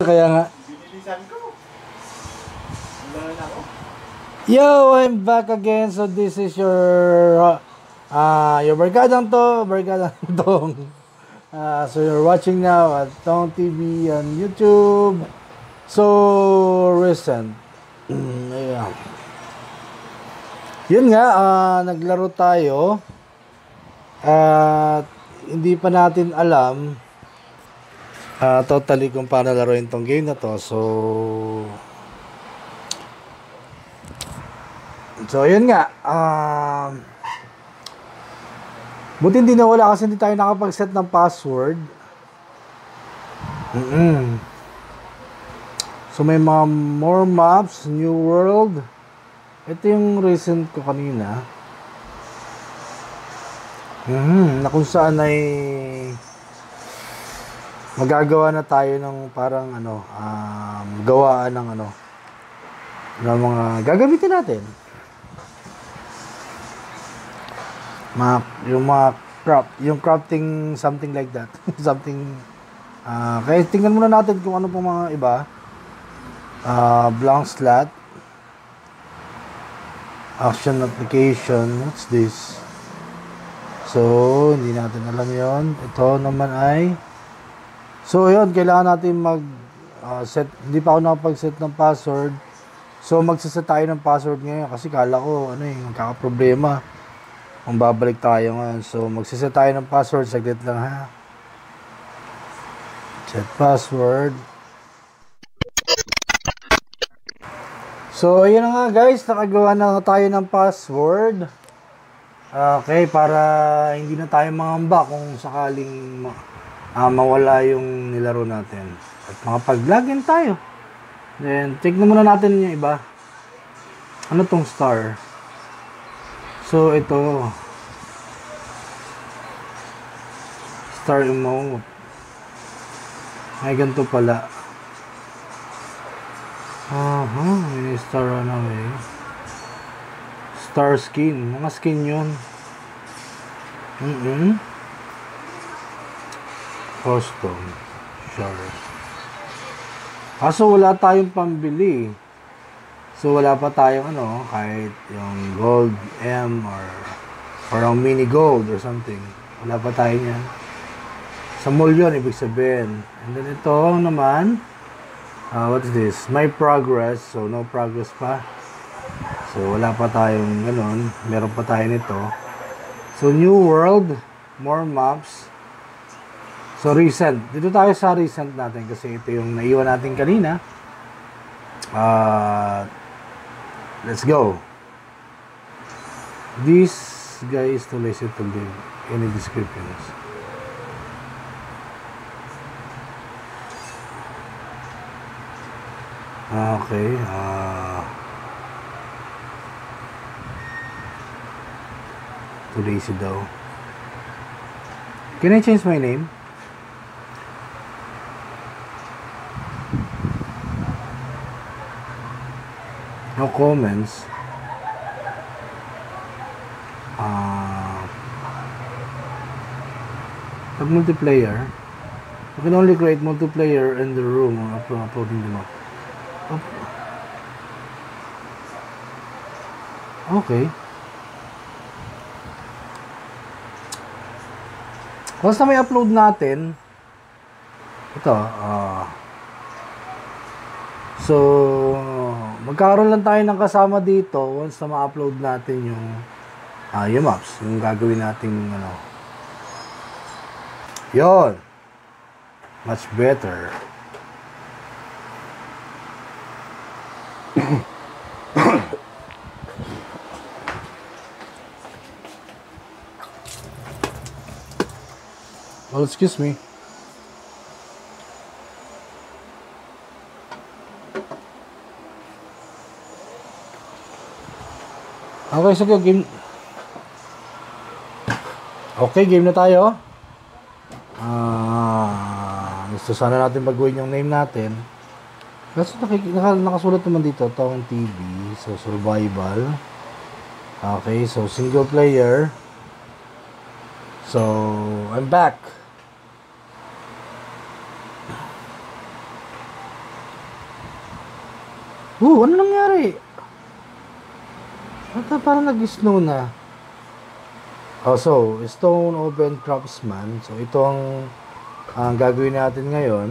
Kaya nga. Binilisan ko. Wala ako. Yo, I'm back again. So this is your barkadang to, barkadang tong. So you're watching now at Tong TV on YouTube. So recent. Ayan. Yun nga, naglaro tayo. At hindi pa natin alam totally kung paano laruin tong game na to. So yun nga, buti hindi nawala kasi hindi tayo nakapag-set ng password. So may mga more maps, new world. Ito yung recent ko kanina. Na kung saan ay magagawa na tayo ng parang gawaan ng ng mga gagamitin natin. Yung crafting, something like that. Something, kaya tingnan muna natin kung ano pong mga iba. Blank slot. Action application. What's this? So, hindi natin alam yon. Ito naman ay, so yun, kailangan natin set, hindi pa ako nakapag-set ng password. So, magsaset tayo ng password ngayon kasi kala ko, magkakaproblema. Kung babalik tayo ngayon. So, magsiset tayo ng password. Saglit lang ha. Set password. So, ayan na nga guys. Nakagawa na tayo ng password. Okay, para hindi na tayo mangamba kung sakaling mawala yung nilaro natin. At makapag-login tayo. Then, check na muna natin yung iba. Ano tong star? So, ito. Star emote. Ay, ganito pala. May star runaway. Star skin. Mga skin yun. Custom. Sure. Kaso wala tayong pambili. So, wala pa tayong kahit yung gold M or ang mini gold or something. Wala pa tayo yan. Sa mall yun, ibig sabihin. And then ito naman, what is this? My progress. So, no progress pa. So, wala pa tayong ganun. Meron pa tayo nito. So, new world, more maps. So, recent. Dito tayo sa recent natin kasi ito yung naiwan natin kanina. Let's go. This guy is too lazy to give any descriptions. Okay. Too lazy daw. Can I change my name? No comments. Pag multiplayer, you can only create multiplayer in the room or uploading them up. Okay. Basta may upload natin, ito, so, magkakaroon lang tayo ng kasama dito once na ma-upload natin yung maps, yung gagawin nating yon, much better. Well, excuse me. Okay, sige, game. Okay, game na tayo. Gusto sana natin baguhin yung name natin. Kasi nakasulat naman dito, Tong TV. So, survival. Okay, so single player. So, I'm back. Ano nangyari? Parang nag-snow na. So, Stone Oven Craftsman. So, ito ang gagawin natin ngayon.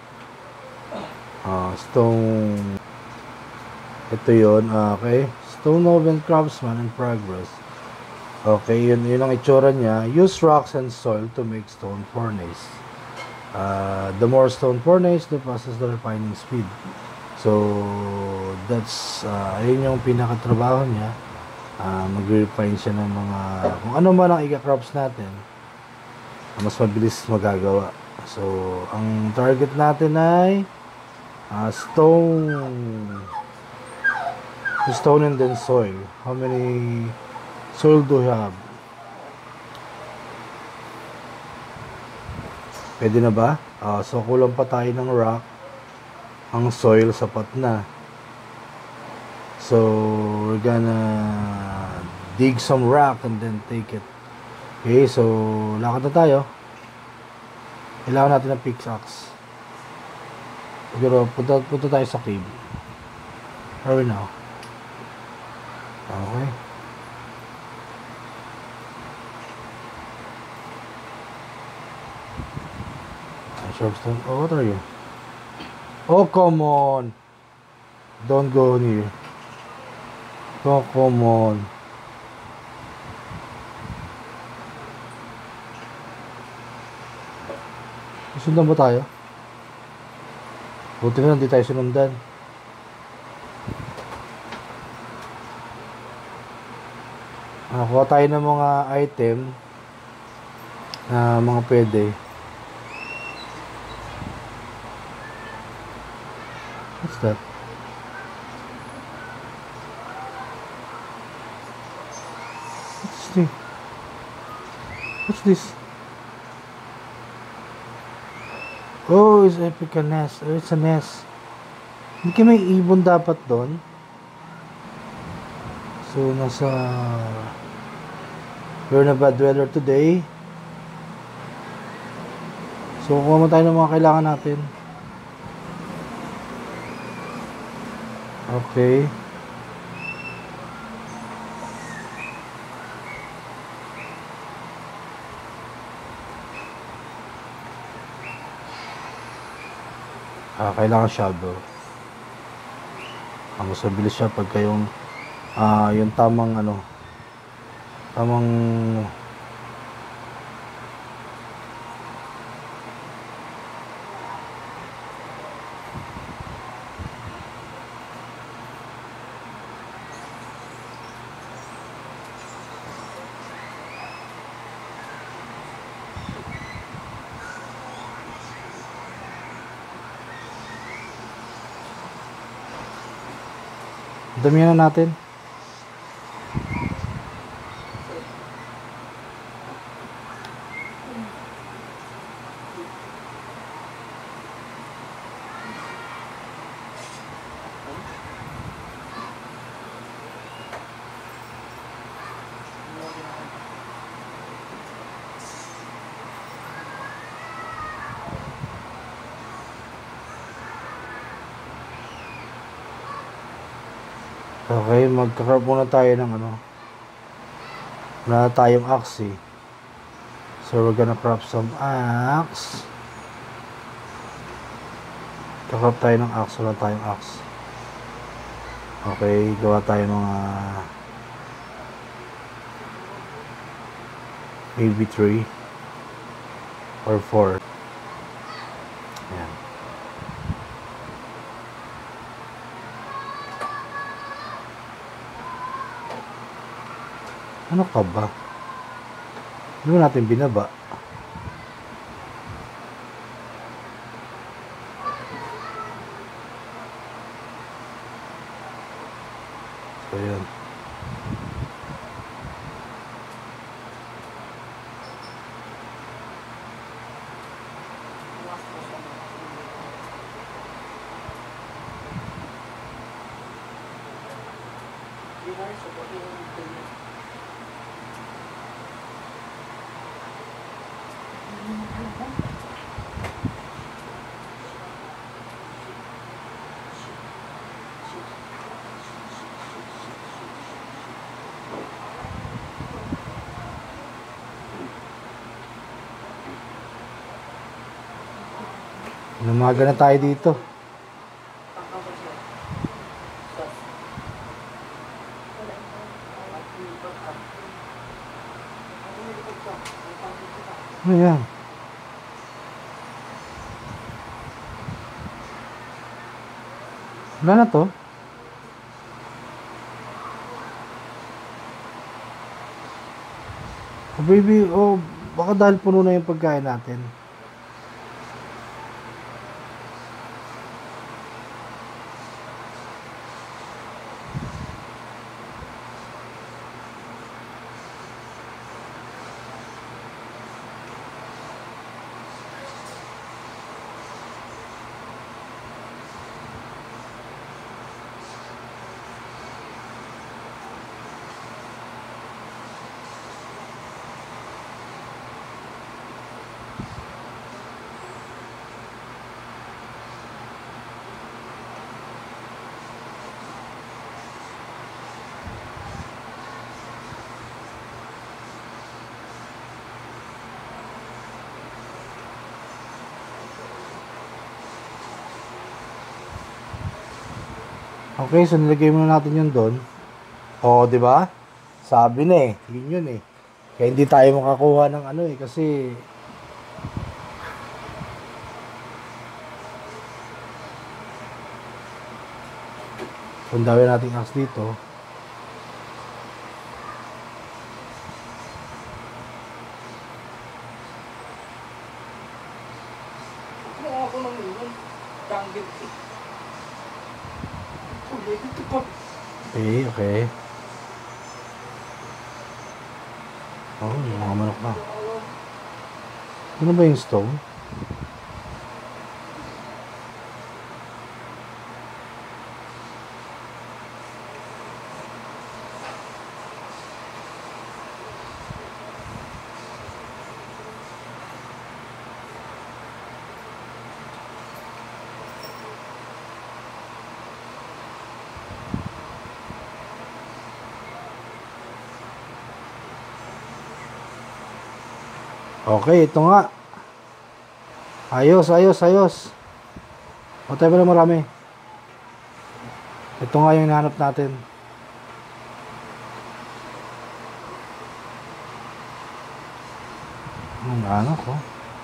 Ito yun. Okay. Stone Oven Craftsman in progress. Okay, yun ang itsura niya. Use rocks and soil to make stone furnace. The more stone furnace, the faster the refining speed. So, that's, yun yung pinakatrabaho niya. Mag-refine siya ng mga, kung ano man ang ika-crops natin, mas mabilis magagawa. So, ang target natin ay stone and then soil. How many soil do you have? Pwede na ba? So, kulang pa tayo ng rock. Ang soil, sapat na. So, we're gonna dig some rock and then take it. Okay, so, lakad na tayo. Kailangan natin ng pickaxe. Pero, punta tayo sa cave. Where are we now? Okay. Sharpstone. Oh, what are you? Oh, come on. Don't go near. Oh, come on. Sundan ba tayo? Buti na hindi tayo sunundan. Kuha tayo ng mga item na mga pwede. What's that? What's this? Oh, it's epic nest. Oh, it's a nest. Hindi kayo may ibon dapat doon. So, we're in a bad weather today. So, kuha mo tayo ng mga kailangan natin. Okay. Kailangan shovel. Mas mabilis siya pagka yung tamang damihan na natin. Okay, magka-carve muna tayo ng wala tayong axe eh. So we're gonna craft some axe. Kakrap tayo ng axe, wala tayong axe. Okay, gawa tayo mga maybe 3 or 4. Ayan. Ano ka ba? Hindi mo natin binaba. So, yun. Namaga na tayo dito. Ano yan? Wala na to. Oh baby, oh baka dahil puno na yung pagkain natin. Okay, so nilagay muna natin yun doon. Oo, di ba? Sabi na eh. Yun eh. Kaya hindi tayo makakuha ng ano eh. Kasi kung dawin natin axe dito. Kumuha ako ng yun. Tanggit. Okay, okay. Oh, yung mga manok na. Ano ba yung stone? Okay, ito nga. Ayos, ayos, ayos. O tayo pala marami. Ito nga yung hinahanap natin. Ano ko?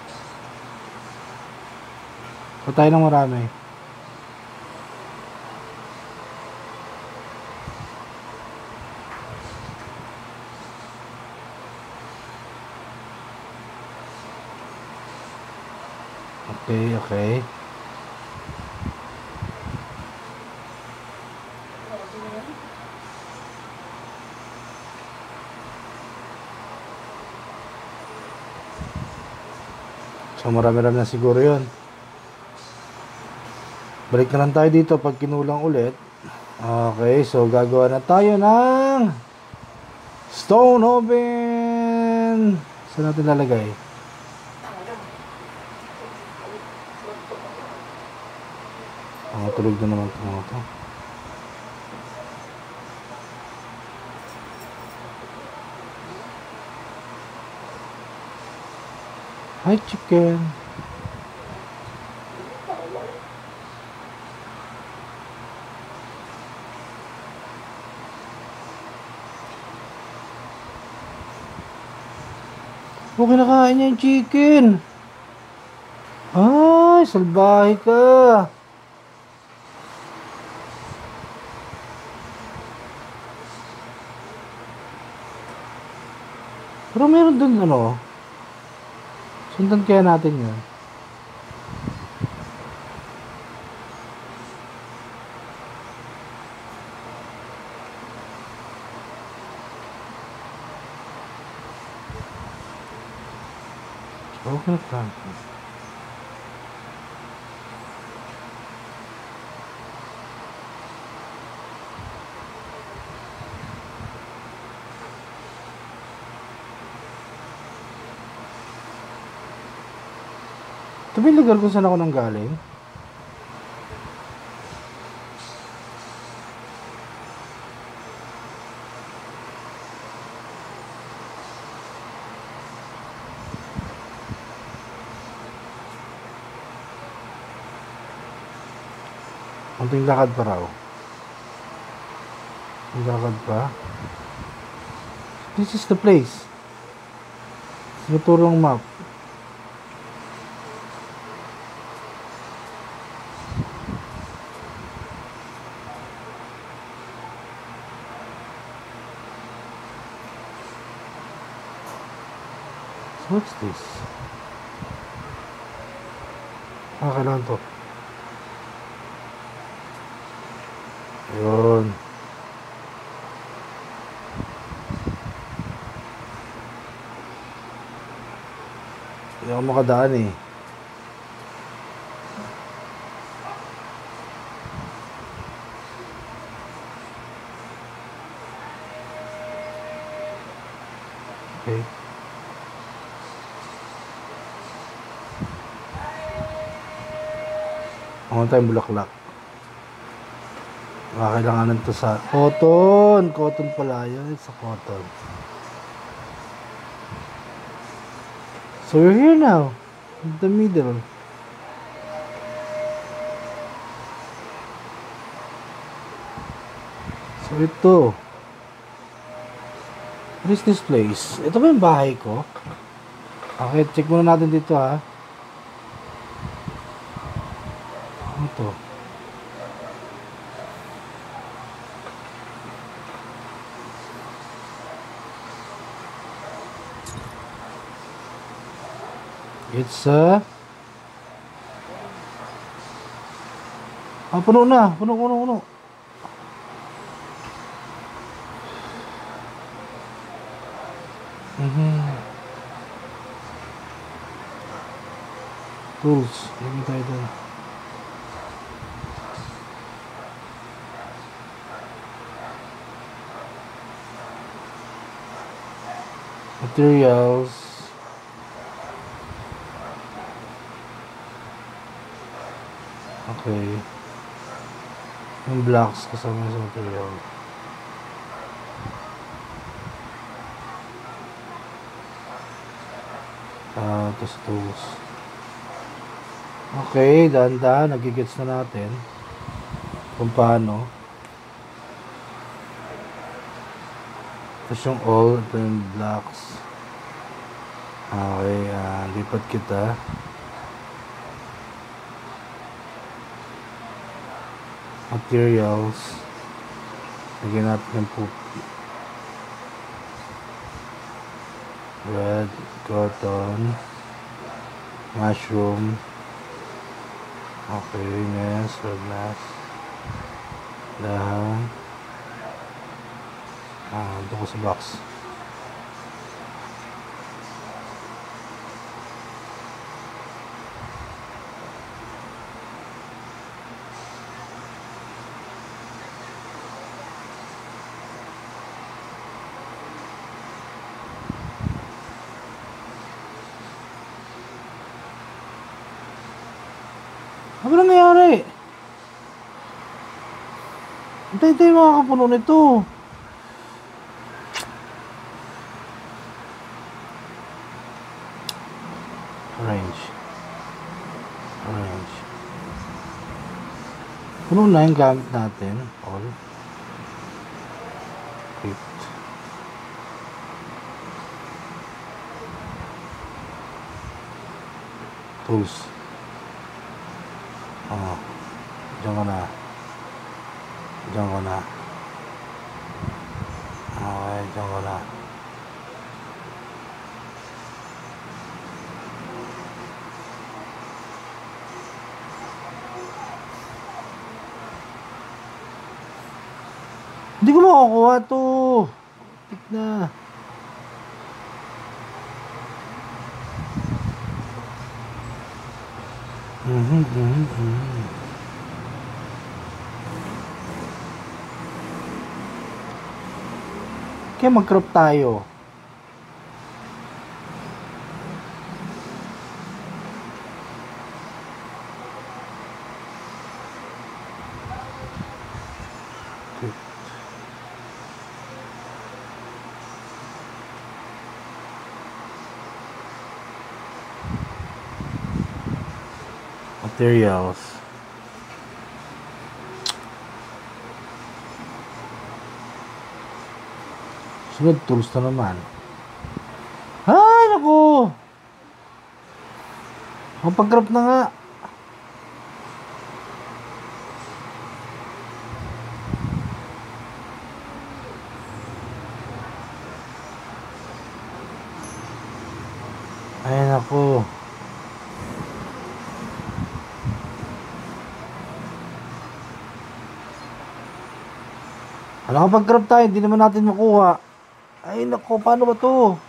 O tayo ng marami. Okay, okay. So marami-rami na siguro yun. Balik na lang tayo dito pag kinulang ulit. Okay, so gagawa na tayo ng stone oven. Saan natin lalagay? Tulog na naman ito mga ito. Hi chicken. Okay, nakain niya yung chicken. Ay, salbahe ka. Pero meron dun ano. Sundan kaya natin yun. Okay na tayo. Ito ba yung lugar kung saan ako nang galing? Konting lakad pa raw. Konting lakad pa. This is the place. Sinuturong map. What's this? Kailangan to. Yun. Hindi ako makadaan eh. Okay. Ako tayong bulaklak. Kailangan to sa cotton. Cotton pala yun. It's a cotton. So we're here now. In the middle. So ito. What is this place? Ito ba yung bahay ko? Okay, check muna natin dito ha. Ito. It's puno na. Puno. Tools. Lagyan tayo doon. Materials. Okay. Yung blocks kasama sa material. Tapos tools. Okay, dahan-dahan. Nagigits na natin kung paano. Tapos yung all, ito yung blocks. Okay, lipat kita. Materials. Lagyan natin yung poop. Red, cotton, mushroom. Okay, nest, red nest. Dahan. Ito ko sa box. Ano ba nangyayari? Hintay-hintay mga kapuno nito. Orange. Puno na yung gamit natin. All. Equipped. Tools. Diyan ko na. Okay, diyan ko na. Hindi ko makukuha to. Tik na. Kaya mag-crop tayo. Materials. Sunod, tools na naman. Ay, naku! Mapag-grab na nga. Ay, naku. Ano kapag grab tayo, hindi naman natin makuha. Ay, naku, paano ba to?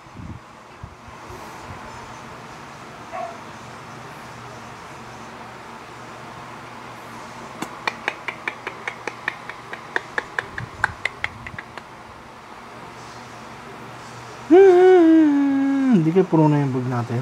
Hindi kayo puno na yung bag natin.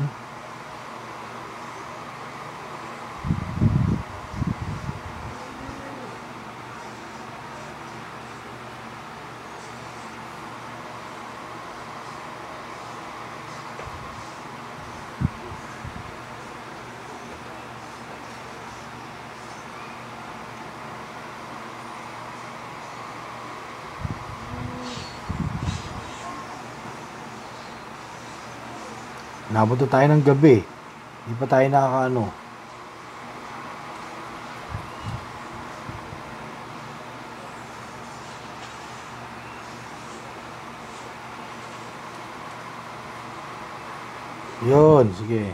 Nabot na tayo ng gabi. Hindi pa tayo nakakaano. Yun, sige.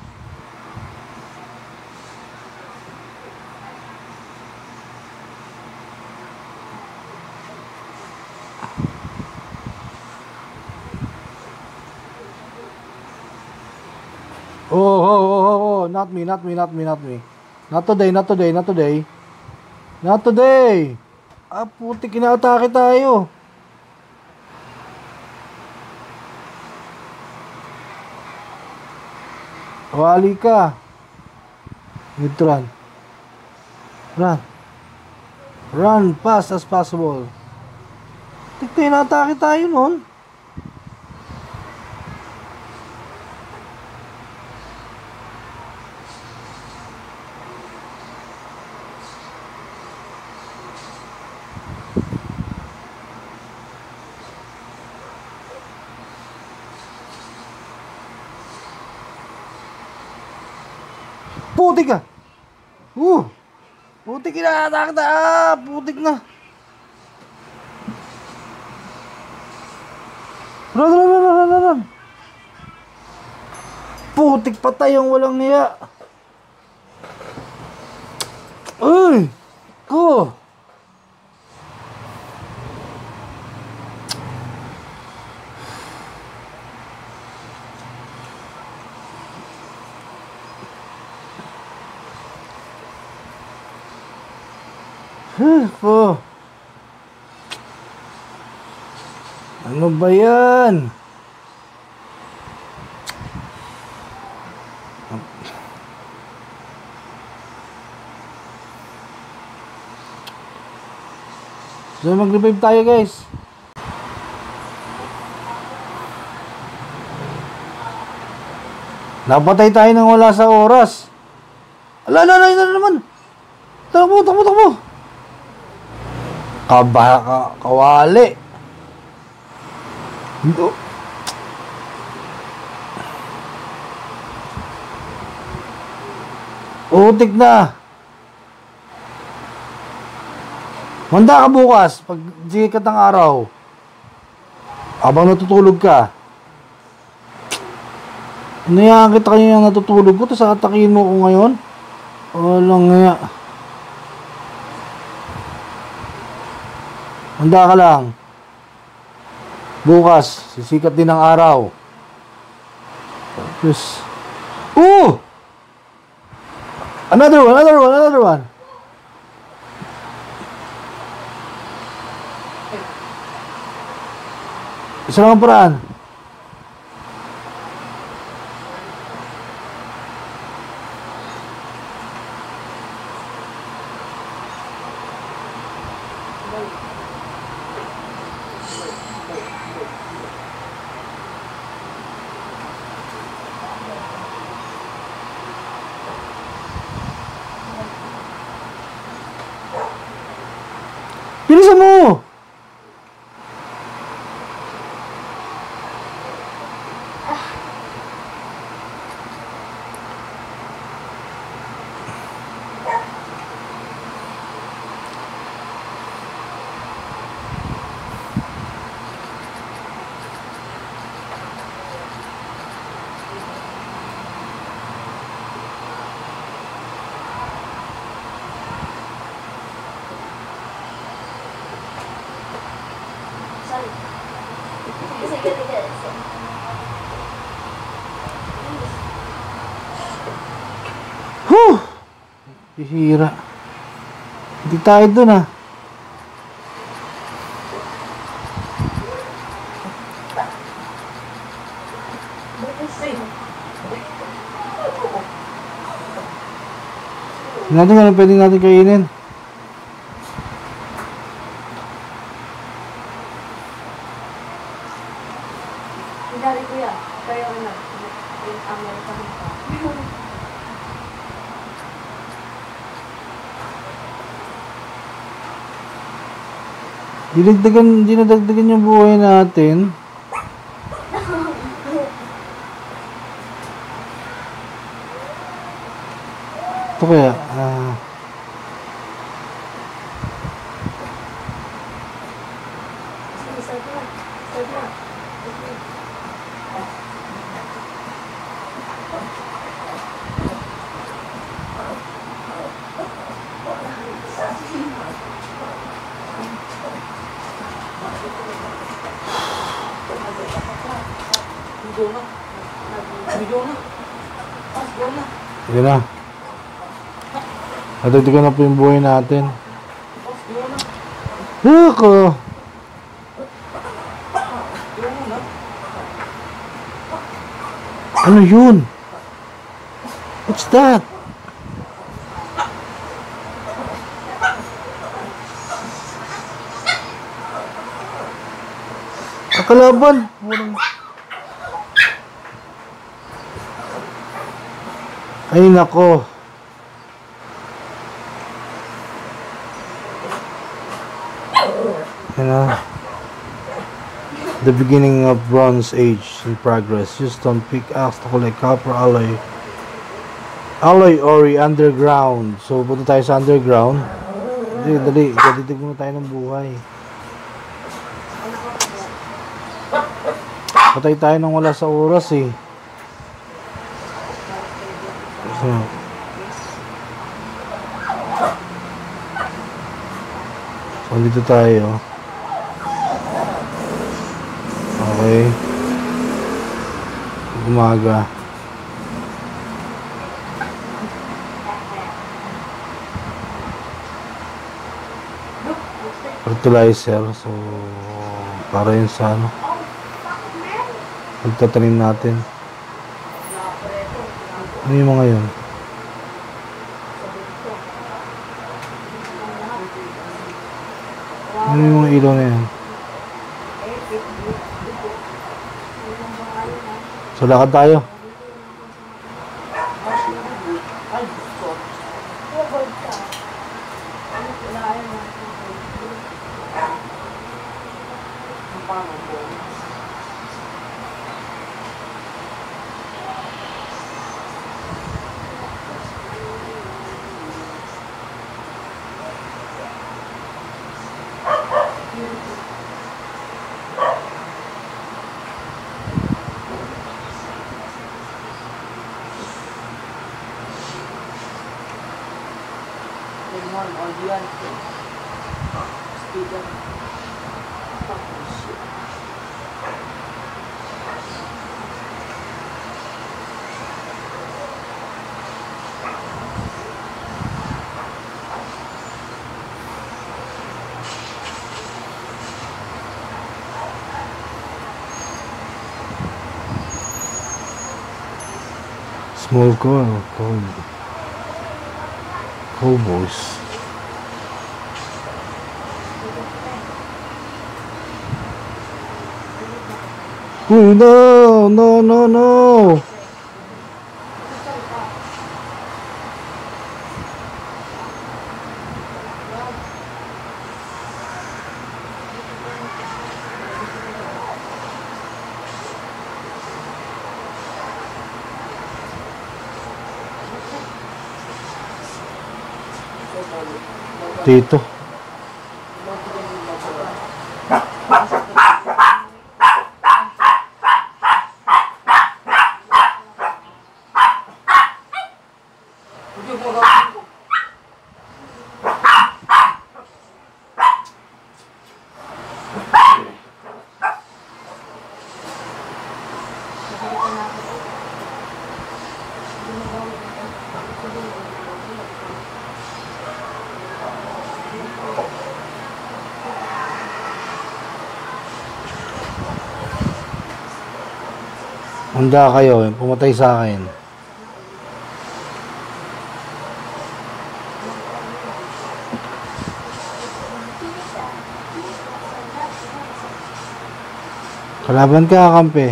Oh, not me. Not today. Not today. Ah, puti, kinaatake tayo. Wali ka. Need to run. Run fast as possible. Kinaatake tayo nun. Putik ka! Putik, kinakatakot na! Putik na! Run! Putik, patay ang walang niya! Uy! Ko! Po. Ano ba yan? So mag-revive tayo, guys. Napatay tayo nang wala sa oras. Ala naman. Takbo. Kawali. Utik na. Manda ka bukas pag sikat ng araw. Habang natutulog ka. Nayaan kita kanina natutulog ko, tapos atakihin mo ko ngayon. Walang nga. Handa ka lang. Bukas, sisikat din ang araw. Tapos, Another one. Isa lang ang paraan. Bilisan mo! Hihira. Hindi tayo dun ah. Natin kung ano pwede natin kainin. Hindi kuya. Kaya ano, yung Amerika pa. Dinadagdagan yung buhay natin. Ito kaya, Start na. Start na. Video na. Video na. Pas, go na. yun na. Nadagdagan na po yung buhay natin. Pas, go na. Ako! Go na. Ano yun? What's that? Kalaban. Ay nako. The beginning of Bronze Age in progress. Use stone pickaxe to collect copper alloy. Alloy ore underground. So punta tayo sa underground. Dali. Dadidig muna tayo ng buhay. Patay tayo nang wala sa oras eh. So dito tayo. Okay. Umaga. Fertilizer. So para yun sa ano. Pagtatanim natin. Ano yung mga yun? Ano yung mga ilaw na yan? So lakad tayo. Small cowboys. Uy, no. Dito. Handa kayo, pumatay sa akin. Kalaban ka, kampe.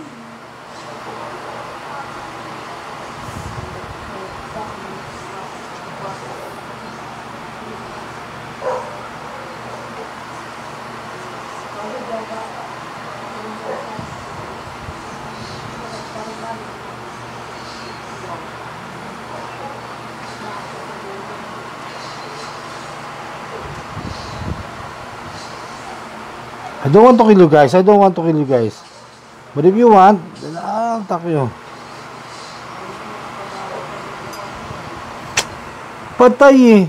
I don't want to kill you guys. I don't want to kill you guys. But if you want, then I'll attack you. Patay eh.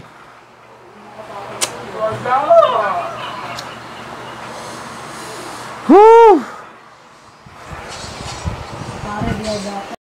Whew!